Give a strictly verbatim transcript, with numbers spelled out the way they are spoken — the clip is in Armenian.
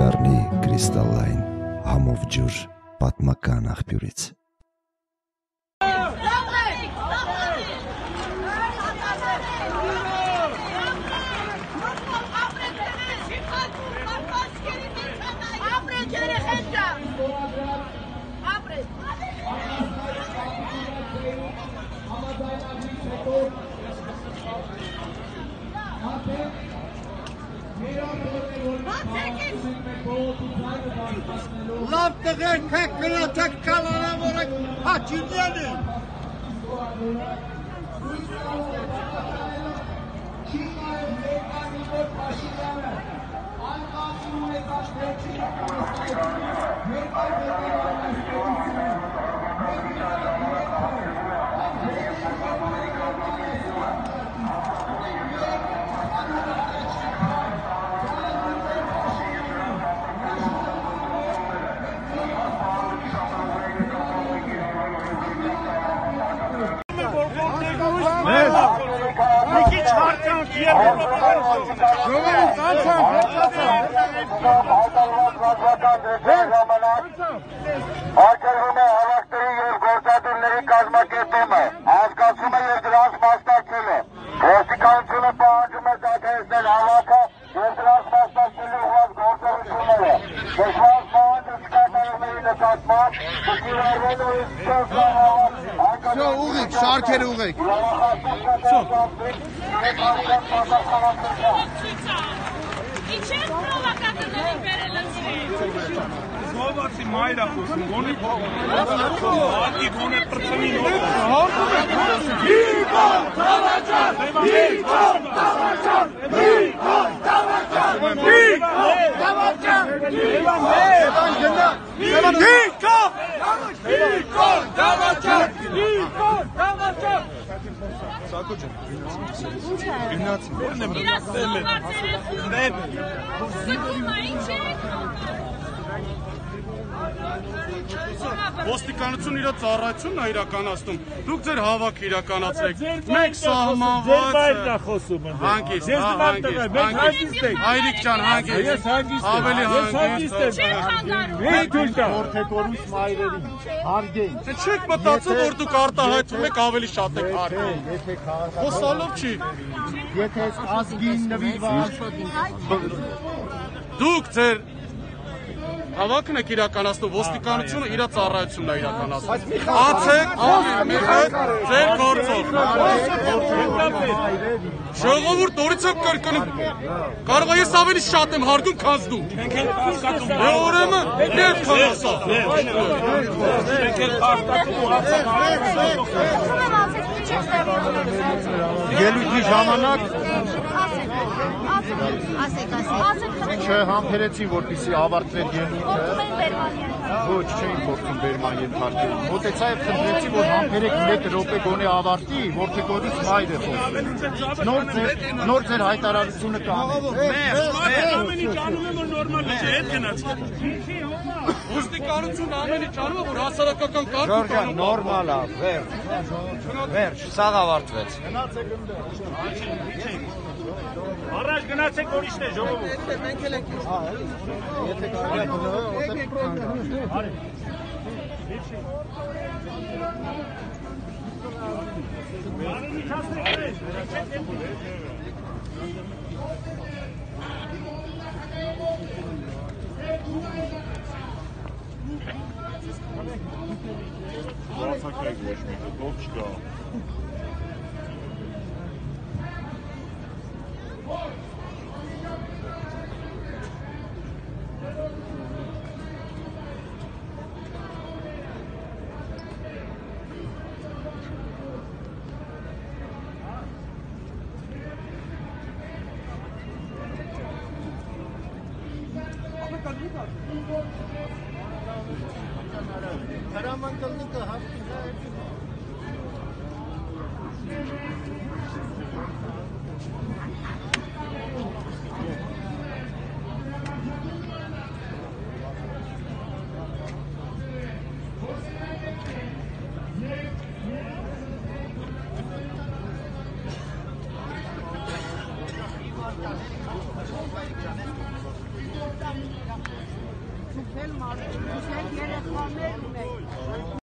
դառնի կրիստալային համով ջուր պատմական աղբյուրից։ Laf tığır kakına tek kalana olarak haçilenin. Arkadaşımı araştırıyor, korkadırları kazmak ettiğimi. Az kalsıma yediraz mastakçılı. Prostikançılı bağcıma zaten halaka, yediraz mastakçılı uvaz korkadırları. Geçmez bağcı çıkartmayı katmak, tutuyorlar ve istiyorlar. Şu uğuk, şarkeri uğuk. Şu. İçin provokatörlerin verilmesi. Slovaci majda kusu, oni Slovaci gone prcami nogu. Nikon Tavacan! Nikon Tavacan! Nikon Tavacan! Nikon Tavacan! Nikon Tavacan! Nikon Tavacan! Sakocan. Gimnazi. Biraz soğuklar senin. Sıkılmayın çek. Ոստիկանությունն իր ծառայությունն է իրականացնում։ Դուք ձեր հավաք իրականացրեք։ Մեկ սահմանված հանգիստ, հանգիստ։ Հայրիկ ջան, հանգիստ։ Ավելի հանգիստ։ Որթեկորուս մայրերին հարգեին։ Չեք մտածում, որ դուք արտահայտում եք ավելի շատ եք հարգում։ Եթե քաղաքական Խոսալով չի։ Եթե ազգին նվիրված Դուք ձեր հավաքն եք իրականացնում, ոստիկանությունը իր ծառայությունն է իրականացնում։ Ացեք, մի հետ ձեր գործով։ Ժողովուրդ նորից եք կրկնում։ Կարող է ես ավելի շատ եմ հարգում, քան դու։ Դե ուրեմն ներք քանասա։ ելույթի ժամանակ Ասեք, ասեք։ չհամբերեցին, որպեսզի ավարտվեր ելույթը։ Ոչ, չէին փորձում բերման ենթարկել։ Մոտեցա եւ խնդրեցի, որ համբերեք մեկ րոպե գոնե ավարտի, որթեկորուս մայրը խոսում։ Նոր ձեր նոր ձեր հայտարարությունը կանեք։ Ամեն ինչ անում եմ, որ նորմալ չէ, հետ գնաց։ Ոստիկանությունն ամեն ինչ անում է, որ հասարակական կարգը Ժորժան, նորմալ է, վերջ, վերջ, սաղ ավարտվեց։ Առաջ գնացեք որ իշտ է ժողովուրդ։ Մենք էլ ենք։ Եթե կարելի է գնալ, Արի։ Արի չասեք։ Lasakaj weźmiecie, doczka. հրամանքելնիկը հաստիքա է։ Thank you. մարդ, երեխաներ